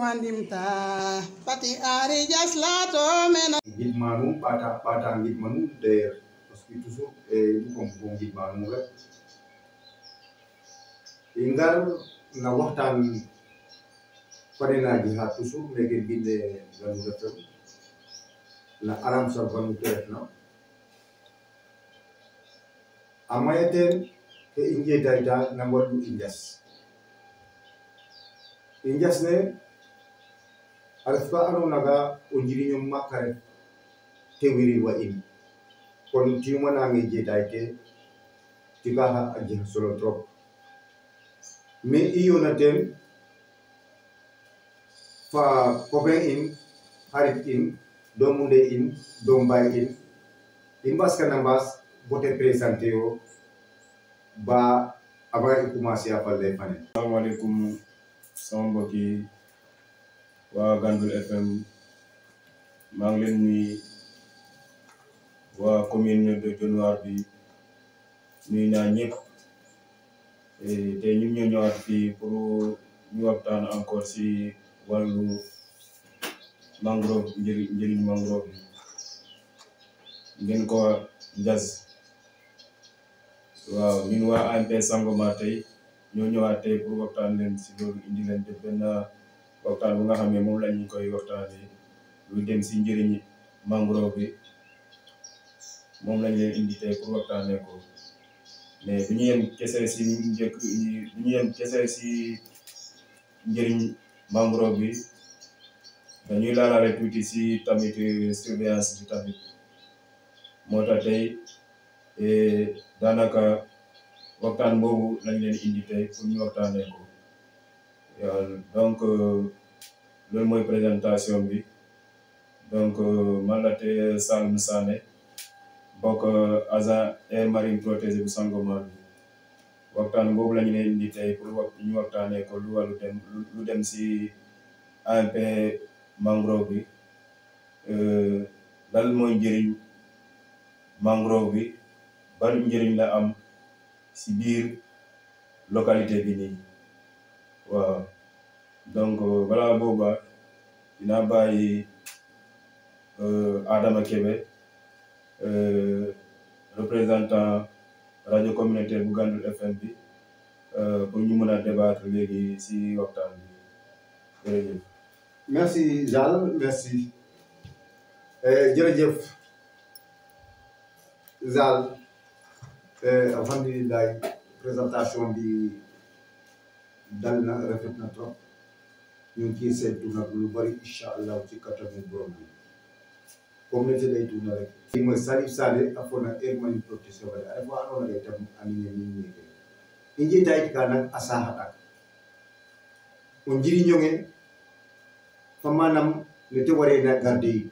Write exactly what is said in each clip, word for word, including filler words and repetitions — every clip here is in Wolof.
mandimta pati ari jaslato mena gid manum bata bata gid manum d'ailleurs parce que toujours e du kom ko gid manum rek ingar na waxtaan pare naa ji ha toujours meke binde ganu refem na aram sa ganu refna amayaten ke inje dayta na wadu injas injas ne alfa anu naga o njiriño makare tewiri wa in kon tiuma na ngi je dayte tiga ha aji solo trop mais iyo na ten fa copain in harit in doomu ndey in doom baay in i mbas kana mbas bote présenté yo ba avant i commencé a fal lay fane. Assalamualaikum sama mbokki waa Gandoul F M maa ngi leen nuyu waa commune de Dionewar bi nuyu naa ñëpp te ñun ñoo ñëwaat fii pour ñu waxtaan encore si wàllu mangrove njëriñ njëriñ mangrove bi ngeen ko Njaz waaw ñun waa A M P Sangomar tey ñoo ñëwaat tey pour waxtaan leen si loolu indi leen def benn waxtaan bu nga xam ne moom lañ ñu koy waxtaanee lu dem si njëriñ mangrove bi moom lañ leen indi tey pour waxtaanee ko mais du ñu yem kese si njëkk du ñu yem kese si njëriñ mangrove bi dañuy laalaale tuuti si tamit surveillance bi tamit moo tax tey daanaka waxtaan boobu lañ leen indi tey pour ñu waxtaanee ko donc loolu mooy présentation bi donc man la te Saloum Sané bokk agent air marine protégé bu Sangomar bi waxtaan boobu lañu leen indi tey pour wax ñu waxtaanee ko lu wàllu dem lu dem si A M P mangrove bi lan mooy njëriñ mangrove bi ban njëriñ la am si biir localité bi nii waaw donc balaa booba dinaa bàyyi Adama Kebe représentant radio communautaire bu Gandoul F M bi pour ñu mën a débattre léegi si waxtaan bi jërëjëf. merci Jal merci jërëjëf Zal alhamdulilah présentation bi dal na rafet na trop ñu ngi ciy seetlu nag lu bari incha allah ci kattanu borom bi communauté lay tuuna rek fi mooy Salif Sané a fona air marine protection wala a refa andoona yee tam anine min meke i njeyta yit ka nag a saaxa ɗak o njiriñ onge fa manam ne te wareena garde yit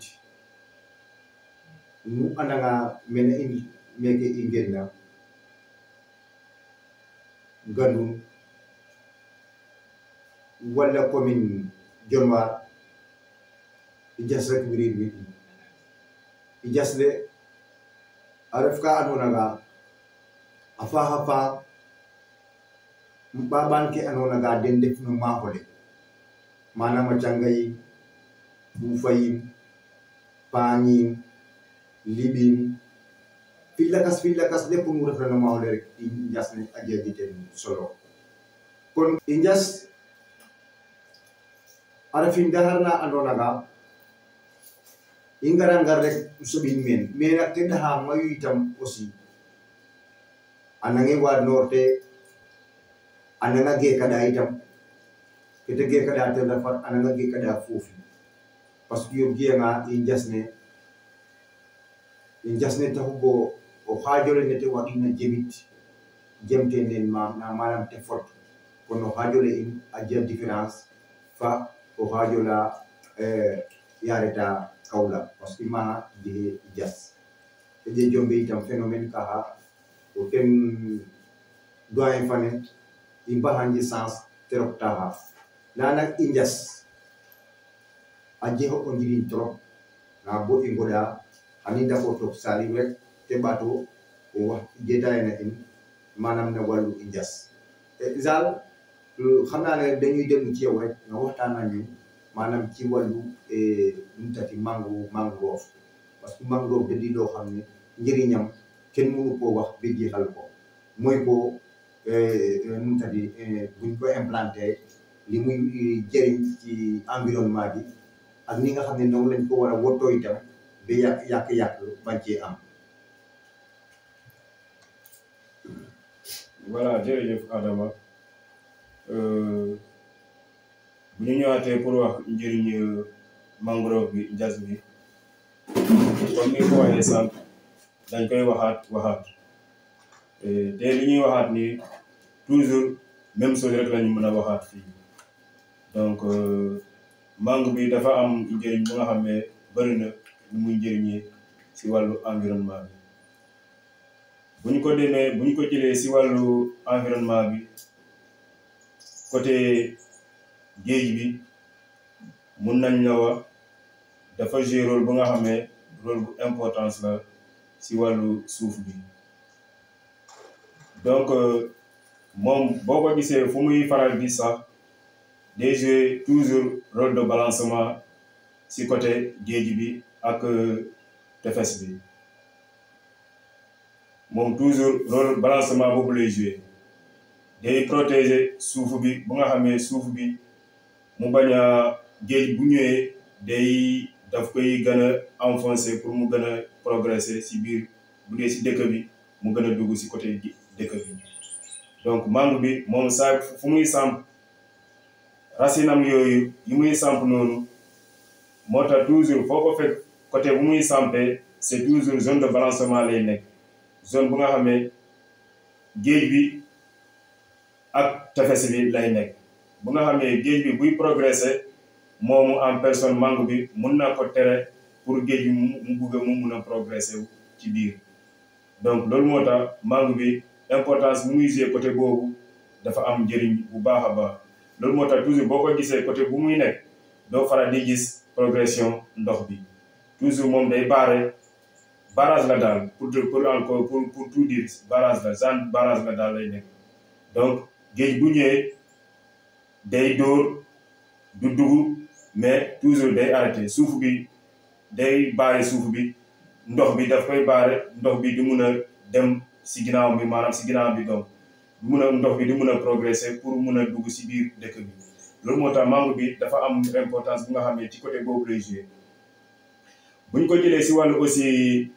nu andanga mene in meke i ngenna Gandoul wala commune Dionewar i jas rek wirir wi i jasle a ref ka andoona nga a faaxa faax ɓaɓan ke andoona nga den ndef no maaxole manam a canga yiin buufa yiin paañ yiin liɓin fi lakas fi lakas lépp nu refna no maaxole rek i njas ne a jegi ten solo kon i njas a refin ndaxar na andoona nga i ngara ngar rek soɓin meen mais nak te ɗaxa mayu itam aussi a nange waadnoor te a nanga geekaɗa itam kete geekaɗa ten refat a nanga geekaɗa foofi parce que yo giyanga i njas ne i njas ne taxu bo o xaajole ne te waɗina jemit jemte nen manam te fot kon o xaajole in a jeg différence fa o xaajola yareta kawla parce que mana jege jas te je jombe itam phénomène kaxa o ten doyen fane i mbaxanji sens te rok taxa nda nak i njas a jega o njiriñ trop na bo i ngoɗa xani ndako toog Salim rek te ɓaato o wax jetayena in manam na wàllu i njas Zal xam naa ne dañuy dem ci yow rek nga waxtaan ak ñun maanaam ci wàllu nu tati mango mangrove parce que mangrove da di loo xam ne njëriñam kenn mënu koo wax ba jeexal ko mooy ko nu tati buñ ko implanté li muy jëriñ ci environnement bi ak ni nga xam ne noonu lañ ko war a wottoo itam ba yàq yàq-yàq bañ cee am. voilà jërëjëf Adama bu ñu ñëwaatee pour wax njëriñ mangrove bi jas bi comme ni ko waxee sànq dañ koy waxaat waxaat te li ñuy waxaat ni toujours même chose rek lañu mën a waxaat fii donc mangue bi dafa am njëriñ bu nga xam ne bëri na lu muy njëriñee si wàllu environnement bi bu ñu ko demee bu ñu ko jëlee si wàllu environnement bi côté géej bi mun nañ la wax dafa jouer rôle bu nga xam ne rôle bu importance la si wàllu suuf bi donc moom boo ko gisee fu muy faral di sax day jouer toujours rôle de balancement si côté géej bi ak tefes bi moom toujours rôle balancement boobu lay jouer day protéger suuf bi bu nga xamee suuf bi mu bañ a géej bu ñëwee day daf koy gën a enfoncer pour mu gën a progresser si biir bu dee si dëkk bi mu gën a dugg si côté dëkk bi donc mangue bi moom saa fu muy samp racinam yooyu yi muy samp noonu moo tax toujours foo ko fekk côté bu muy sampee c'est toujours zone de balancement lay nekk zone bu nga xamee géej bi ak tefes bi lay nekk bu nga xamee géej bi buy progresser moomu en personne mangue bi mun na ko tere pour géej bi mu bugg mu mun a progresser ci biir donc loolu moo tax mangue bi importance bu muy jouer côté boobu dafa am njëriñ bu baax a baax loolu moo tax toujours boo ko gisee côté bu muy nekk doo faral di gis progression ndox bi toujours moom day baare barrage la daal pour pour encore pour pour tout dire barrage la genre barrage la daal lay nekk donc géej bu ñëwee day dóor du dugg mais toujours day arrêté suuf bi day baare suuf bi ndox bi daf koy baare ndox bi di mun a dem si ginnaaw bi maanaam si ginnaaw bi donc du mun a ndox bi di mun a progresser pour mun a dugg si biir dëkk bi loolu moo tax mangue bi dafa am importance bu nga xam ne ci côté boobu lay jouer bu ñu ko jëlee si wàllu aussi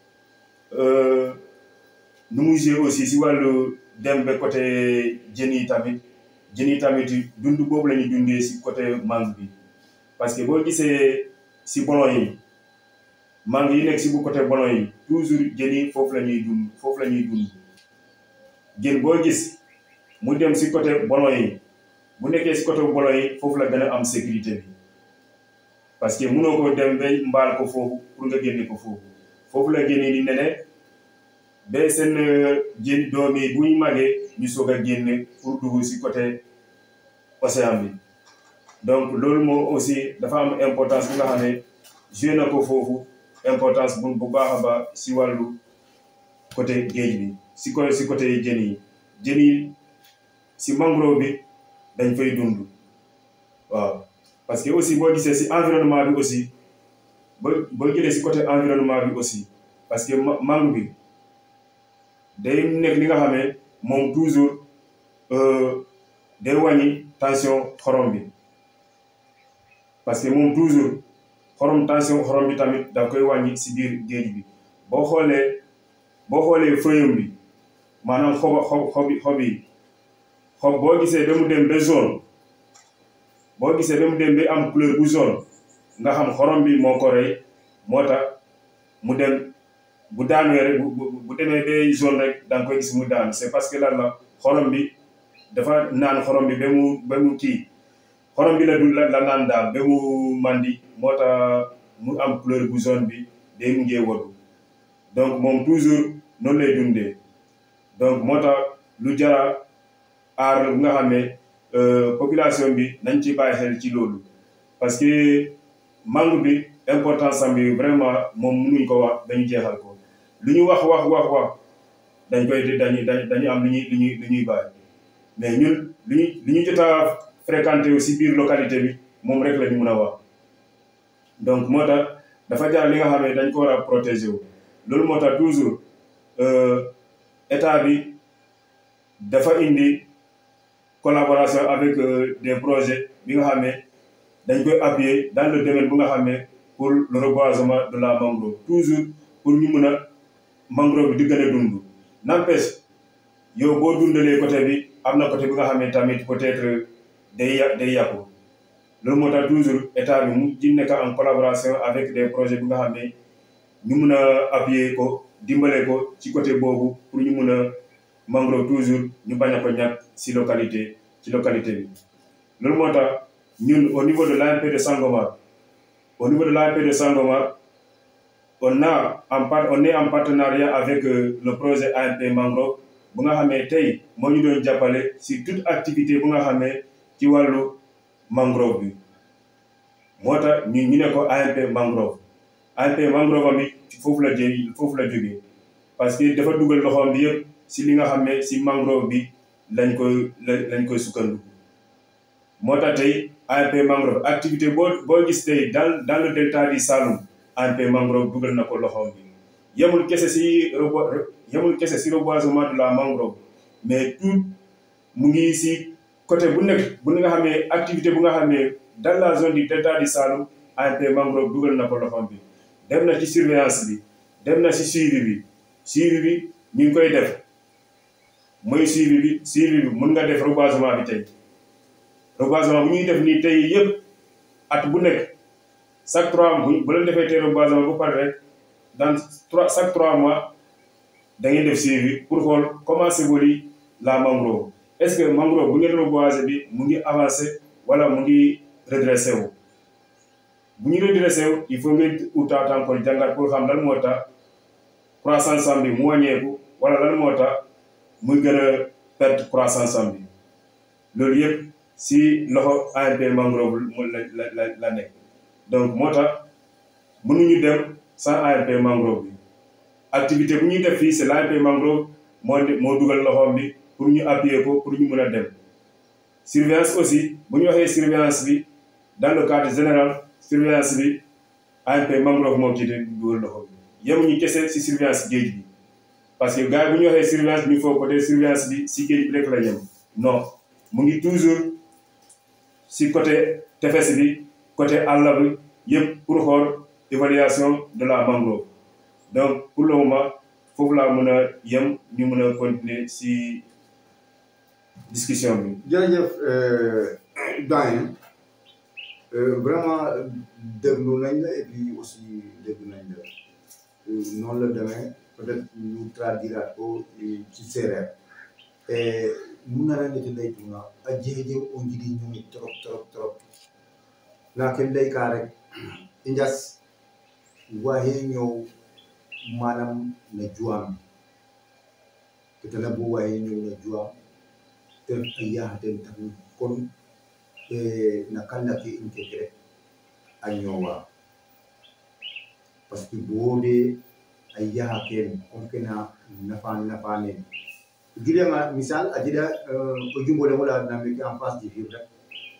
nu muy jouer aussi si wàllu dem ba côté jën yi tamit jën yi tamit dund boobu la ñuy dundee si côté mangue bi parce que boo gisee si bolon yi mangue yi nekk si bu côté bolon yi toujours jën yi foofu la ñuy dund foofu la ñuy dund jën boo gis mu dem si côté bolon yi bu nekkee si côté bolon yi foofu la gën a am sécurité bi parce que mënoo ko dem ba mbaal ko foofu pour nga génne ko foofu foofu la génne di nene ba seen jën doom yi bu ñu màggee ñu soog a génne pour dugg si côté océan bi donc loolu moo aussi dafa am importance bi nga xam ne joué na ko foofu importance bu bu baax a baax si wàllu côté géej bi si côté si côté jën yi jën yi si mangrove bi dañ fay dund waaw parce que aussi boo gisee si environnement bi aussi boo boo jëlee si côté environnement bi aussi parce que mangue bi day nekk li nga xamee moom toujours day wàññi tension xorom bi parce que moom toujours xorom tension xorom bi tamit da koy wàññi si biir géej bi boo xoolee boo xoolee feuillam bi maanaam xoba xob xobi xob yi xob boo gisee ba mu dem ba jaune boo gisee ba mu dem ba am couleur bu jaune nga xam xorom bi moo ko rey moo tax mu dem bu daanwee rek bu bu demee ba jaune rek da nga koy gis mu daan c'est parce que lan la xorom bi dafa naan xorom bi ba mu ba mu kii xorom bi la du la naan daal ba mu mandi moo tax mu am couleur bu jaune bi day mujjee wadu donc moom toujours noonu lay dundee donc moo tax lu jara aar bu nga xam ne population bi nañ ci bàyyi xel ci loolu parce que mangue bi importance am bi vraiment moom mënuñ ko wax dañu jeexal ko lu ñu wax wax wax wax dañ koy dañuy dañu am lu ñuy lu ñuy lu ñuy bàyyi mais ñun lu ñu lu ñu jot a fréquenté aussi biir localité bi moom rek la ñu mën a wax donc moo tax dafa jaar li nga xam ne dañ ko war a protéger wu loolu moo tax toujours état bi dafa indi collaboration avec des projets bi nga xam ne dañ koy appuyer dans le domaine bu nga xam ne pour le reboisement de la mangrove toujours pour ñu mën a mangrove bi di gën a dund n'empêche yow boo dundalee côté bi am na côté bi nga xam ne tamit peut-être day yà day yàqu loolu moo tax toujours état bi mu ci nekk en collaboration avec des projets bi nga xam ne ñu mun a appuyer ko dimbale ko ci côté boobu pour ñu mun a mangrove toujours ñu bañ a ko ñàkk si localité ci localité bi. loolu moo tax ñun au niveau de l'A M P de Sangomar au niveau de l'A M P de Sangomar on a en part on est en partenariat avec le projet A M P mangrove bu nga xamee tey moo ñu doon jàppale si toute activité bu nga xamee ci wàllu mangrove bi moo tax ñu ñu ne ko A M P mangrove A M P mangrove am it foofu la jë foofu la jógee parce que dafa dugal loxoom bi yëpp si li nga xam ne si mangrove bi lañ koy lañ koy sukkandu moo tax tey A M P mangrove activité boo boo gis tey dans dans le delta du Saloum A M P mangrove dugal na ko loxoom bi yemul kese si rebo yemul kese si reboisement de la mangrove mais tout mu ngi si côté bu nekk bu nga xam ne activité bu nga xam ne dans la zone du delta du Saloum A M P mangrove dugal na ko loxoom bi dem na ci surveillance bi dem na si suivi bi suivi bi ñu ngi koy def mooy suivi bi suivi bi mun nga def reboisement bi tey reboisement bu ñuy def nii tey yëpp at bu nekk chaque trois bu bu leen defee tey reboisement bu pare rek dans trois chaque trois mois da ngeen def suivi pour xool comment s'évolue la mangrove est-ce que mangrove bu ngeen reboiser bi mu ngi avancé wala mu ngi redressé wu bu ñu redressé wu il faut ngeen utaat encore jàngat pour xam lan moo tax croissance am bi mu wàññeeku wala lan moo tax muy gën a perte croissance am bi loolu yëpp si loxo A M P mangrove la la la la nekk donc moo tax mënuñu dem sans A M P mangrove bi activité bu ñuy def fii c'est l'A M P mangrove moo moo dugal loxoom bi pour ñu appuyer ko pour ñu mën a dem surveillance aussi bu ñu waxee surveillance bi dans le cadre général surveillance bi A M P mangrove moo ci dugal loxoom bi yemuñu kese si surveillance géej bi parce que gars yi bu ñu waxee surveillance bi foo côté surveillance bi si géej bi rek la yem non mu ngi toujours si côté tefes bi côté àll bi yëpp pour xool évaluation de la mangrove donc pour le moment foofu laa mën a yem ñu mën a continuer si discussion bi. jërëjëf doyen vraiment déglu nañ la et puis aussi déglu nañ la noonu la demee peut-être ñu traduiraat ko ci séeréer et mun na rende ley tuna a jeeje o njiriñum trop trop trop na ken ley ka rek i njas waxe ñëw manam na juwaam te tana bu waxe ñëw na juwaam te a yaaxaten taxu kon na kallake in keke rek a ñoowa parce que boode a yaxa ken comme que na nafaan nafaaneen girenga misal a jega o jumbole mola na meke en face du vivre rek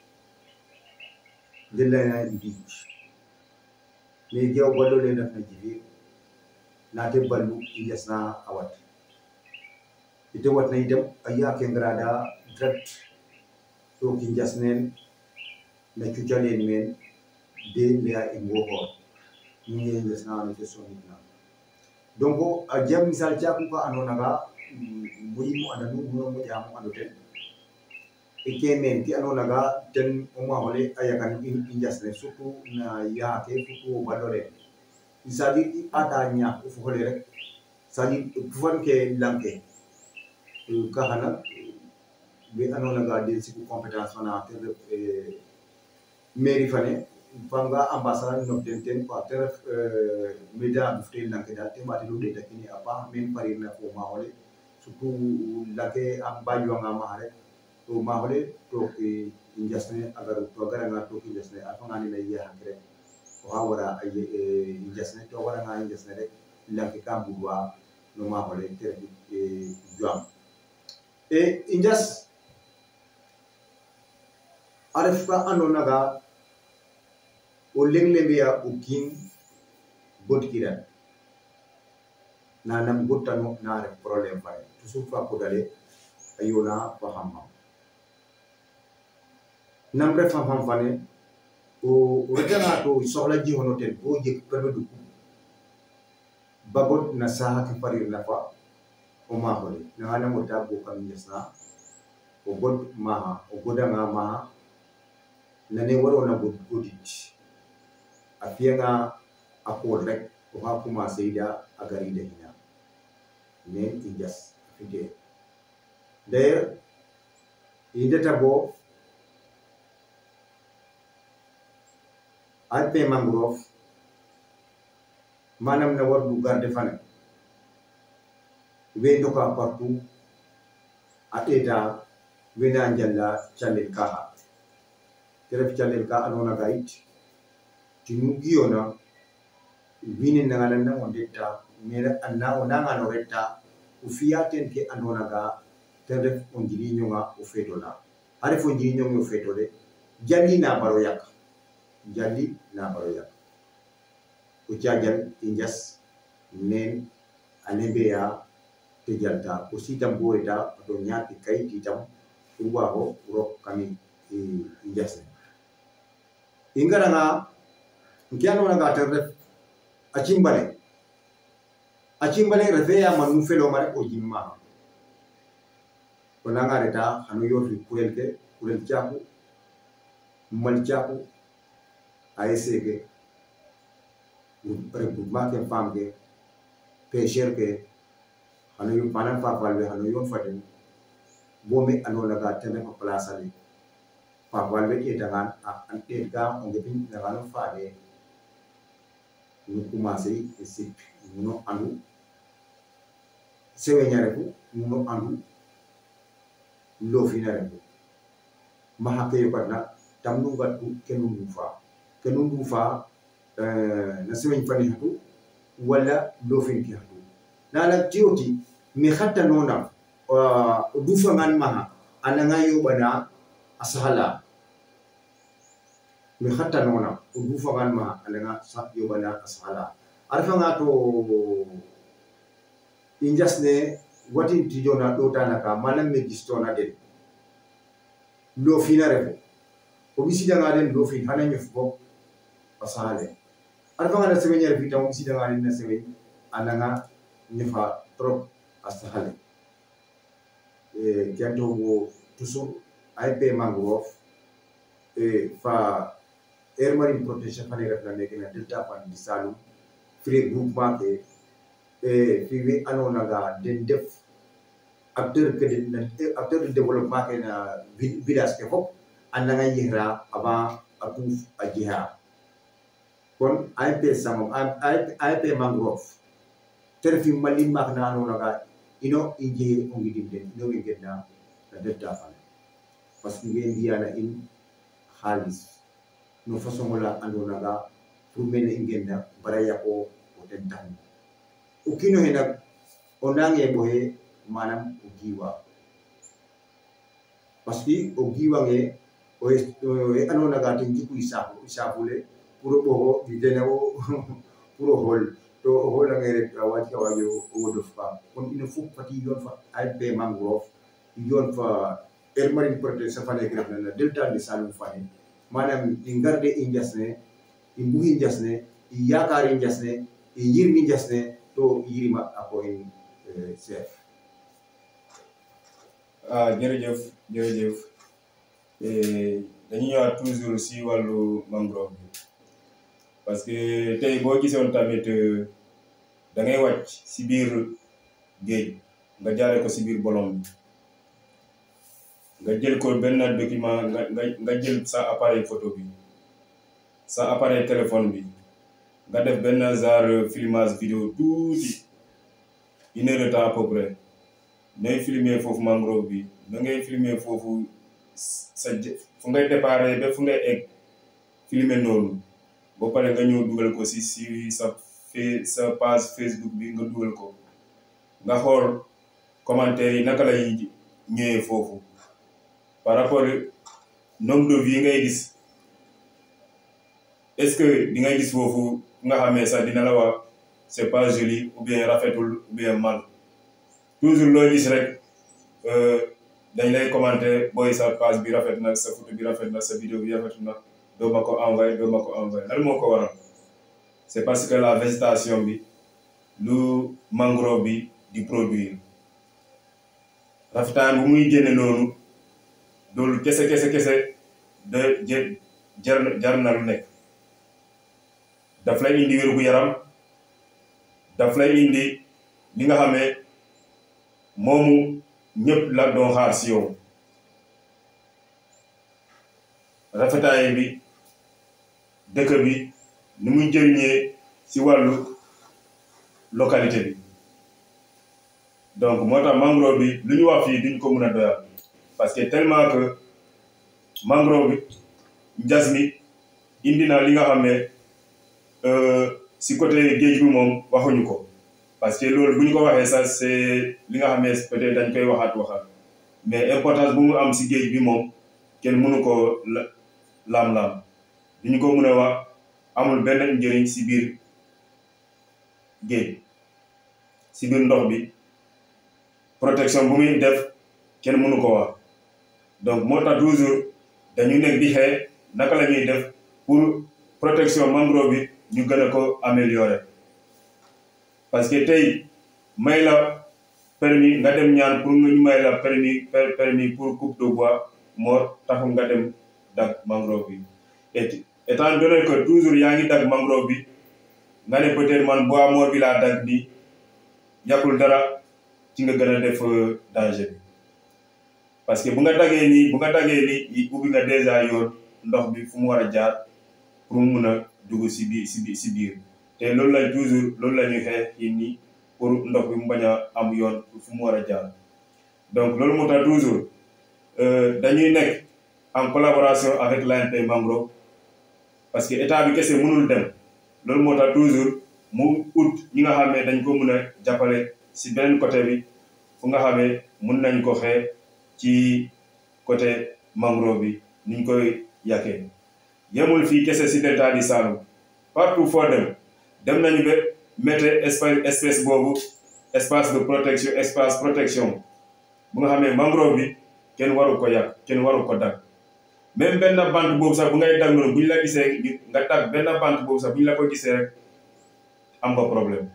den leyna mbiic mais jew ballo le ndefna jifir naate ballu i ngesna a wat ite watna itam a yaake ngarada direct to ki njas-neen na cucaleen meen de mbiya i ngoxoor ñu nge ngesna nete sonitna donc a jam misal caku ka andona nga moƴimo anda nu nuno moƴamo ando ten e ke men ke andona nga ten o maxole a yakan i njas ne surtout na yaake surtout o balole c'est à dire i ɓata ñaak o fogole rek c'est à dire pufan ke lang ke ka xana ɓe andona nga den siku compétence fana te ref mairie fane fanga ambassade nof den ten quoi te ref média duf te lang ke dal te mbatelo ɗeta kene a paax men parirna fo maxole surtout lake am bajuwanga maxa rek to maxole took i njas ne a gar to a garanga took i njas ne a fanga nena yaxak rek oxa wara a njas ne to waranga a njas ne rek lang ke ka mbudwa no maxole te ref juam e i njas a ref ka andona nga o lengle ya ukin bot kiran na nam gotano na re problem fa toujours fa ko dale ayona fa hamma nam re fa ham fane o retana to sohla ji hono ten o je perbe du bagot na saha ki farir na fa o ma hole na ana mo tabbo kam yesna o god maha o goda nga maha nane waro na god godit afia nga akor rek o ha kuma seida agari de hina ne injas fide d'ailleurs inde tabo alpe mangrove manam na war du garde fane we doka partout ateta wena njalla challel ka teref challel ka anona gait tinu giona wini nangana na ondeta mera anna onanga no retta ufiaten ke anona ga teref onjiri nyonga ufetola are fo njiri nyonga ufetole jalli na baro yak jalli na baro yak ucagal injas nen alembeya te jalta aussi tam boeta do nyaati kay titam uwa ho ro kami injas ingara nga nkiano na gata ref achimbale achimbale refeya manu felo mare o jimma onanga reta hanu yorfi kurelke kurel chapu mal chapu aeseke regroupement ke femme ke pêcheur ke hanu yu panan fa falwe hanu yon faten bomi anola ga tene fa place ali fa falwe ke dangan an te ga on ge pin dangan fa de ñu commencé ci ñu andu sewe ñare ko ñu andu lo fi ñare ko ma hakke yo patna tam nu gatu kenu mu fa kenu mu fa euh na sewe fani hatu wala lo fi ki hatu na la tioti mi hatta nona uh, du fa man maha ananga yo bana asahala mi hatta nona du fa man maha ananga sa yo bana asahala arfa ngato injasne wati tijona do tanaka manam me gistona de lo fina refo ko bisida ngalen lo fin hananyo fo asale arfa ngana sewe nyar fita mo bisida ngalen na sewe ananga nifa trop asale e gento wo toujours ay pe mangrove e fa air marine protection fane ref na nek na delta fan di salum free groupement ke e fi wi anona ga den def acteur que de acteur de développement ke na village ke fop andanga yihra avant atuf ajiha kon ay pe samo ay pe mangrove terfi mali magna anona ga ino inje ongi dimden ino ngena na delta fan parce que ngeen diana in khalis no façon wala andona ga pour mena ingenda baraya ko o tentan o kino hena onange boye manam o giwa parce que o giwa nge o e andona ga tin jiku isafu isafule pour bo di denawo pour hol to hola ngere awati kawayo o do fa kon ino fu pati yon fa ay be mangrove yon fa air marine protection fa ne gref na delta de salum fa manam ingarde injasne imbuhi injasne yakari injasne yirmi injasne to yirima ako en chef ah jërëjëf jërëjëf eh dañu ñëwaat toujours si wàllu mangrove bi parce que tey boo gisoon tamit da ngay wàcc si biir géej nga jaare ko si biir bolom bi nga jël ko benn document nga nga jël sa appareil photo bi sa appareil téléphone bi nga def benn genre filmage vidéo tuuti une heure de temps à peu près ngay filmer foofu mangrove bi da ngay filmer foofu sa fu ngay déparé ba fu ngay egg filmer noonu ba pare nga ñëw dugal ko si si sa sa page Facebook bi nga dugal ko nga xool commentaire yi naka lay ñëwee foofu par rapport nombre de vues ngay gis est-ce que di nga gis foofu nga xamee sax dina la wax c'est pas joli ou bien rafetul ou bien mal toujours loo gis rek dañ lay commenter booy sa page bi rafet na sa photo bi rafet na sa vidéo bi rafet na doo ma ko envoyé doo ma ko envoyé lan moo ko waral c'est parce que la végétation bi lu mangrove bi di produire rafetaan bu muy génne noonu loolu kese kese kese de jë jar jar na lu nekk daf lay indi wér gu yaram daf lay indi li nga xamee moomu ñëpp la doon xaar si yow rafetaay bi dëkk bi ni muy jëriñee si wàllu localité bi donc moo tax mangrove bi lu ñu wax fii duñ ko mën a doyal parce que tellement que mangrove bi njas mi indi na li nga xam ne si côté géej bi moom waxuñu ko parce que loolu bu ñu ko waxee sax c'est li nga xam ne peut-être dañ koy waxaat waxaat mais importance bu mu am si géej bi moom kenn mënu ko laam-laam du ñu ko mën a wax amul benn njëriñ si biir géej si biir ndox bi protection bu muy def kenn mënu ko wax donc moo tax toujours dañu nekk di xee naka la ñuy def pour protection mangrove bi ñu gën a ko améliorer parce que tey may la permis nga dem ñaan pour nga ñu may la permis permis pour coupe de bois moo taxul nga dem dag mangrove bi et étant donné que toujours yaa ngi dag mangrove bi nga ne peut-être man bois mort bi laa dag ni yàqul dara ci nga gën a def danger bi parce que bu nga dagee nii bu nga dagee nii ubbi nga déjà yoon ndox bi fu mu war a jaar pour mu mun a dugg si biir si biir si biir te loolu la toujours loolu la ñuy xeex yi nii pour ndox bi mu bañ a am yoon fu mu war a jaar donc loolu moo tax toujours dañuy nekk en collaboration avec l'A N P Mangrove parce que état bi kese mënul dem loolu moo tax toujours mu ut ñi nga xam ne dañ ko mën a jàppale si beneen côté bi fu nga xam ne mën nañ ko xeex ci côté mangrove bi niñ koy yàqee yemul fii kese si delta di Saloum partout foo dem dem nañu ba mettre espace espèce boobu espace de protection espace protection bu nga xam ne mangrove bi kenn waru ko yàq kenn waru ko dag même benn bant boobu sax bu ngay dag noonu bu ñu la gisee nga dag benn bant boobu sax bu ñu la ko gisee rek am nga problème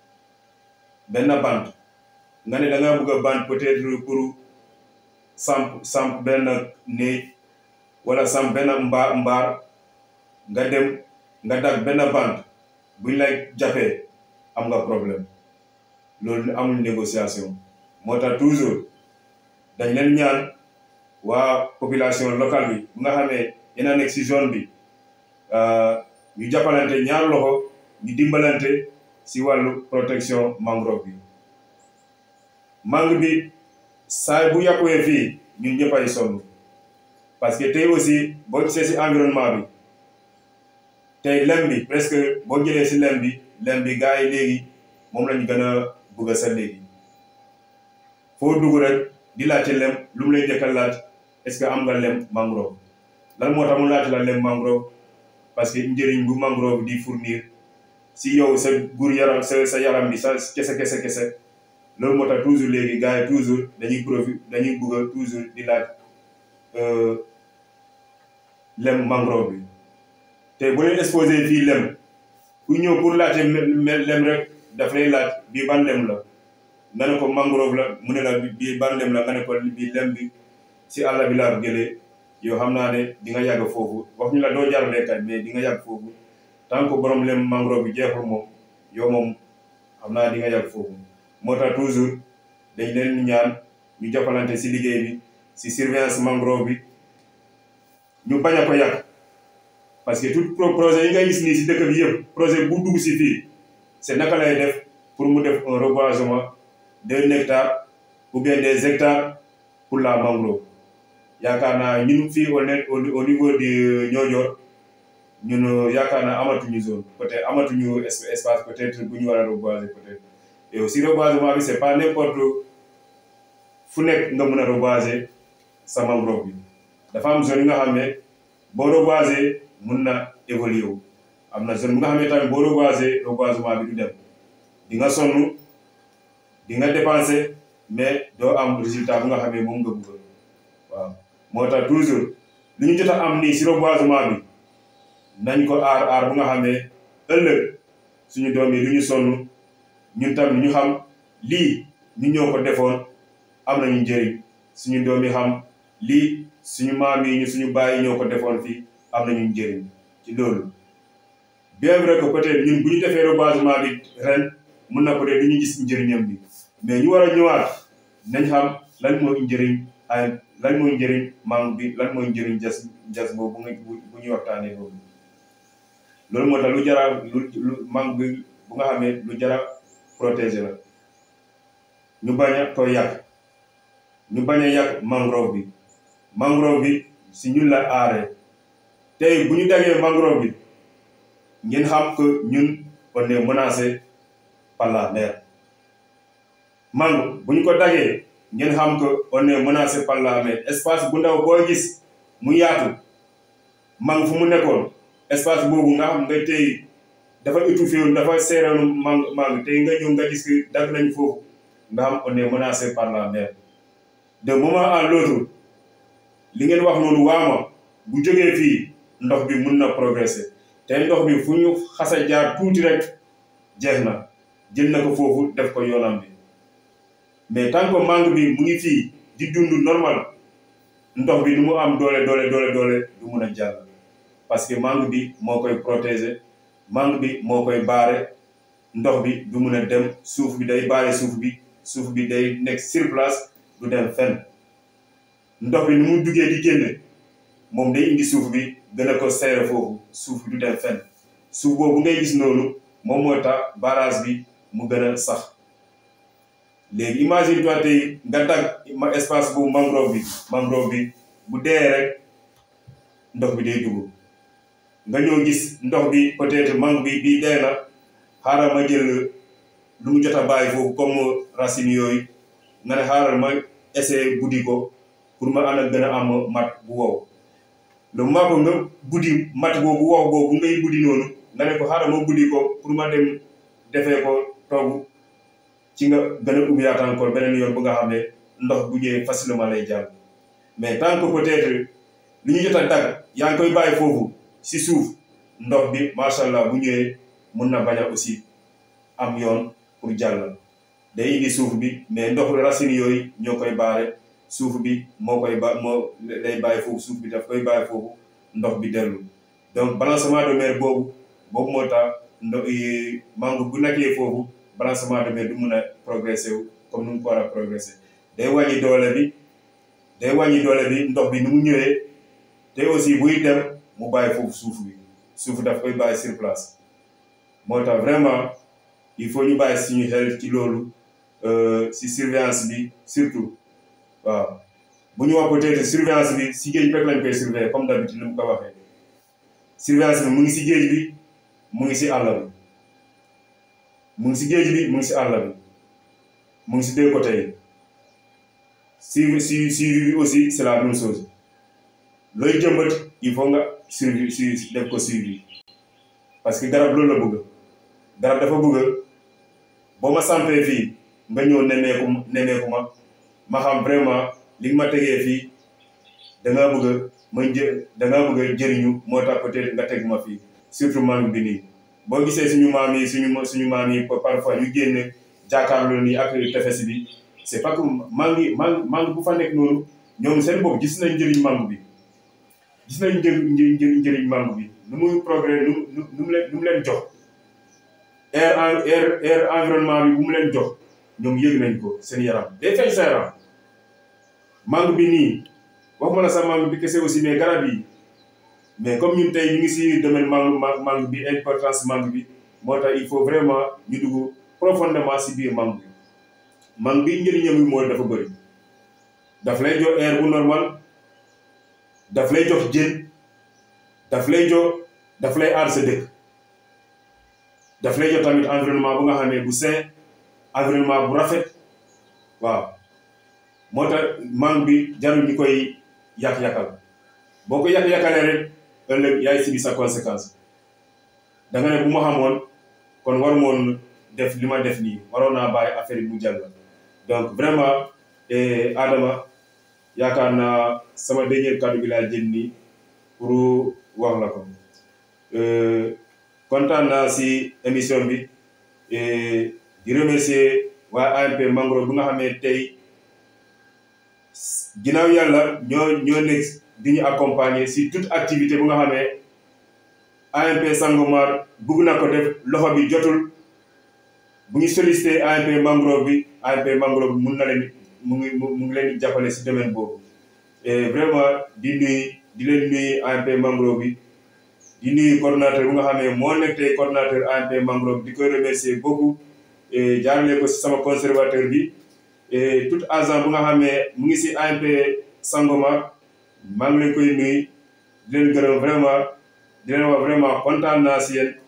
benn bant nga ne da nga bëgg a bant peut-être pour samp samp benn néeg wala samp benn mbaar mbaar nga dem nga dag benn bant buñ lay jàppee am nga problème loolu amul négociation moo tax toujours dañ leen ñaan waa population locale bi bu nga xamee yéen a nekk si zone bi ñu jàppalante ñaar loxo ñu dimbalante si wàllu protection mangrove bi mangue bi saay bu yàquwee fii ñun ñëpp ay sonn parce que tey aussi boo gisee si environnement bi tey lem bi presque boo jëlee si lem bi lem bi gars yi léegi moom lañu gën a bëgg a sa léegi foo dugg rek di laajte lem lu mu lay njëkk a laaj est-ce que am nga lem mangrove lan moo tax mu laajte la lem mangrove parce que njëriñ bu mangrove di fournir si yow sa gur yaram sa sa yaram bi sa kese kese kese loolu moo tax toujours léegi gars yi toujours dañuy profit dañuy bëgg a toujours di laaj lem mangrove bi te bu leen exposé fii lem ku ñëw pour laajte lem rek daf lay laaj bii ban lem la nga ne ko mangrove la mu ne la bii ban lem la nga ne ko bii lem bi si àll bi laa jëlee yow xam naa ne di nga yàgg foofu wax ñu la doo jaar lekkat mais di nga yàgg foofu tant que borom lem mangrove bi jeexul moom yow moom xam naa di nga yàgg foofu moo tax toujours dañ leen ñaan ñu jàppalante si liggéey bi si surveillance mangrove bi ñu bañ a ko yàq parce que tout projet yi nga gis nii si dëkk bi yëpp projet bu dugg si fii c'est naka lay def pour mu def un reboisement d'un hectare ou bien des hectares pour la mangrove yaakaar naa ñun fii au niveau de Niodior ñun yaakaar naa amatuñu zone peut-être amatuñu espace peut-être bu ñu war a reboiser peut-être et aussi reboisement bi c'est pas n'importe fu nekk nga mën a reboiser sa mangrove bi dafa am zone yi nga xam ne boo reboiser mun na évoluer wu am na zone bu nga xam ne tamit boo reboiser reboisement bi du dem di nga sonn di nga dépenser mais doo am résultat bu nga xam ne moom nga bëgg waaw moo tax toujours li ñu jot a am nii si reboisement bi nañ ko aar aar bu nga xam ne ëllëg suñu doom yi lu ñu sonn ñun tam ñu xam lii ñu ñoo ko defoon am nañu njëriñ suñu doom yi xam lii suñu maam yi ñu suñu baay yi ñoo ko defoon fii am nañu njëriñ ci loolu bien vrai que peut-être ñun bu ñu defee reboisement bi ren mun na peut-être du ñu gis njëriñam bi mais ñu war a ñëwaat nañ xam lan mooy njëriñ ay lan mooy njëriñ mangue bi lan mooy njëriñ jas jas boobu bu nga bu ñuy waxtaanee boobu loolu moo tax lu jara lu lu mangue bi bu nga xam ne lu jara protéger la ñu bañ a koy yàq ñu bañ a yàq mangrove bi mangrove bi si ñun la aaree tey bu ñu daggee mangrove bi ngeen xam que ñun on est menacé par la mer mangue bu ñu ko daggee ngeen xam que on est menacé par la mer espace bu ndaw boo gis mu yaatu mangue fu mu nekkoon espace boobu nga xam nga tey dafa étouffé woon dafa seeroon mangue mangue tey nga ñëw nga gis que dagg nañu foofu nga xam on est menacé par la mer de moment à l'autre li ngeen wax noonu waama bu jógee fii ndox bi mun na progresser te ndox bi fu ñu xasa jaar tuuti rek jeex na jël na ko foofu def ko yoonam bi mais tant que mangue bi mu ngi fii di dund normal ndox bi du mu am doole doole doole doole du mun a jàll parce que mangue bi moo koy protéger mangue bi moo koy baare ndox bi du mun a dem suuf bi day baare suuf bi suuf bi day nekk sur place du dem fenn ndox bi ni mu duggee di génne moom day indi suuf bi gën a ko seere foofu suuf bi du dem fenn suuf boobu ngay gis noonu moom moo tax barrage bi mu gën a sax léegi imagine toi tey nga dagg ma espace boobu mangrove bi mangrove bi bu dee rek ndox bi day dugg nga ñëw gis ndox bi peut-être mangue bi bii dee na xaaral ma jël lu mu jot a bàyyi foofu comme racine yooyu nga ne xaaral ma essayer buddi ko pour ma ana gën a am mat bu wow lu ma ko nga buddi mat boobu wow boobu ngay buddi noonu nga ne ko xaaral ma buddi ko pour ma dem defee ko togg ci nga gën a ubbiwaat encore beneen yoon bu nga xam ne ndox bu ñëwee facilement lay jàll mais tant que peut-être lu ñu jot a dagg yaa ngi koy bàyyi foofu si suuf ndox bi macha allah bu ñëwee mun na bañ a aussi am yoon pour jàll day indi suuf bi mais ndox racine yooyu ñoo koy baare suuf bi moo koy ba moo lay bàyyi foofu suuf bi daf koy bàyyi foofu ndox bi dellu donc balancement de mer boobu boobu moo tax ndox mangue bu nekkee foofu balancement de mer du mun a progresser wu comme nu mu ko war a progresser day wàññi doole bi day wàññi doole bi ndox bi ni mu ñëwee te aussi buy dem mu bàyyi foofu suuf bi suuf daf koy bàyyi sur place moo tax vraiment il faut ñu bàyyi suñu xel ci loolu si surveillance bi surtout waaw bu ñu wax peut-être surveillance bi si géej rek lañ koy surveiller comme d'habitude ni mu ko waxee surveillance bi mu ngi si géej bi mu ngi si àll bi mu ngi si géej bi mu ngi si àll bi mu ngi si deux côtés yi suivi si suivi bi aussi c'est la même chose looy jëmbat il faut nga suivi si def ko suivi parce que garab loolu la bëgg garab dafa bëgg boo ma sampee fii nga ñëw nemmeeku nemmeeku ma ma xam vraiment li nga ma tegee fii da ngaa bëgg ma jë da ngaa bëgg jëriñu moo tax peut-être nga teg ma fii surtout mangue bi nii boo gisee suñu maam yi suñu suñu maam yi parfois ñu génn jàkkaarloo nii ak tefes bi c'est pas que mangue mangue mangue bu fa nekk noonu ñoom seen bopp gis nañ njëriñ mangue bi gis nañ njëriñ njëriñ mangue bi nu muy progrès nu nu nu mu leen nu mu leen jox air air air environnement bi bu mu leen jox ñoom yëg nañ ko seen yaram day feeñ sa yaram mangue bi nii waxuma la sa mangue bi kese aussi mais garab yi mais comme ñun tey ñu ngi si domaine mangue mangue bi importance mangue bi moo tax il faut vraiment ñu dugg profondément si biir mangue bi mangue bi njëriñam bi mooy dafa bëri daf lay jox air bu normal daf lay jox jën daf lay jox daf lay aar sa dëkk daf lay jox tamit environnement bu nga xam ne bu sain environnement bu rafet waaw moo tax mangue bi jarul ñu koy yàq-yàqal boo ko yàq-yàqalee rek ëllëg yaay si bi sa conséquence da nga ne bu ma xamoon kon waru moon def li ma def nii waroon naa bàyyi affaire yi mu jàll donc vraiment Adama yaakaar naa sama dernier kàddu bi laa jël nii pour wax la ko kontaan naa si émission bi di remercier waa A M P Mangrove bu nga xamee tey ginnaaw yàlla ñoo ñoo nekk di ñu accompagner si toute activité bu nga xamee A M P Sangomar bugg na ko def loxo bi jotul bu ñu sollicité A M P Mangrove bi A M P Mangrove bi mun na leen mu ngi mu ngi leen di jàppale si domaine boobu et vraiment di nuyu di leen nuyu A M P Mangrove bi di nuyu coordonnateur bu nga xam ne moo nekk tey coordonnateur A M P Mangrove di koy remercier beaucoup et jaarale ko si sama conservateur bi et tout agent bu nga xam ne mu ngi si A M P Sangomar maa ngi leen koy nuyu di leen gërëm vraiment di leen wax vraiment kontaan naa si yéen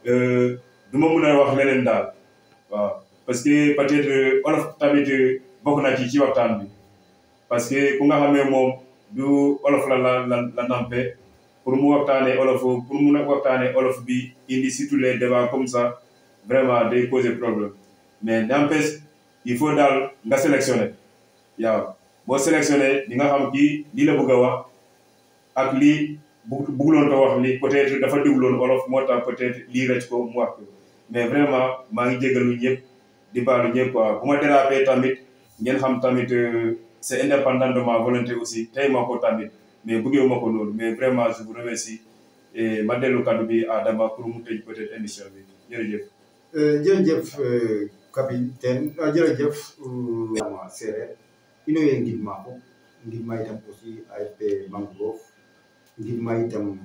du ma mun a wax leneen daal waaw parce que peut-être olof tamit bokk na ci ci waxtaan bi parce que ku nga xam ne moom du olof la la la la nampé pour mu waxtaanee olof pour mu waxtaanee olof bi indi surtout les débats comme ça vraiment day poser problème mais n'empêche il faut daal nga sélectionné waaw boo sélectionné di nga xam kii lii la bëgg a wax ak lii bu bëgguloon ko wax lii peut-être dafa dégluwoon olof moo tax peut-être lii rëcc ko mu wax ko mais vraiment maa ngi jégalu ñëpp di baalu ñëpp quoi bu ma dérapé tamit ngeen xam tamit c'est indépendant de ma volonté aussi tey ma ko tamit mais bëggee ma ko loolu mais vraiment je vous remercie et ma dellu kaddu bi Adama pour mu tëj peut-être émission bi jërëjëf. jërëjëf capitaine jërëjëf ama séeréer ino ye ngidma ko ngidma itam aussi A M P Mangrove ngidma itam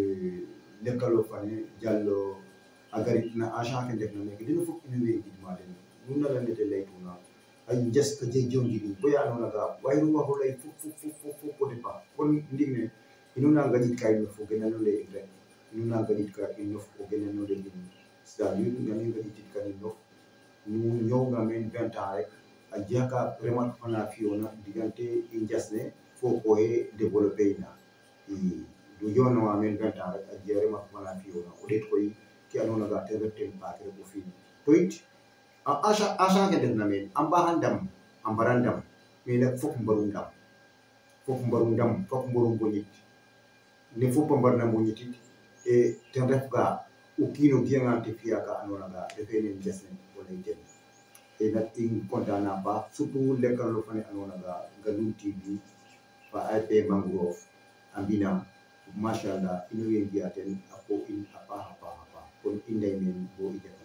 lekkaloo fane jallo a garit na agent ke ndefna meke deno fop ino ye ngidma den nu nana nete laytuna ay jas ka jeg jongini boya andoona ga wayno waxo lay fop fop fop fop au départ kon ndiig ne ino na ngaƴit ka in nof o genanole in rek ino na ngaƴit ka in nof o genanole in c'est-à-dire ngane ngaƴitit kan in nof nu ñoowna meen vingt ans rek a jeka vraiment fana fi'oona digante i njas ne fo oxe développer ina i du yoonnowa meen vingt ans rek a jega vraiment fana fi'oona o ɗeet koy ke andoona ga ten ref ten ɓaak rek o fi'in to yit agent agent ke ndefna meen a mbaaxa ndam a mbara ndam mais nak fop mbaru ndam fop mbaru ndam fop mbaru mboñit ne fop a mbarna mboñitit e ten ref ga o kiin o fi'angaan te fi'a ka andoona ga refee nen jas ne o lay ten e nak i content na paax surtout lekkaloo fane andoona ga Ngaloum T V fa A M P Mangrove a mbina machallah ino we mbi'a ten a ko in a paax a paax a paax kon i ndey meen bo i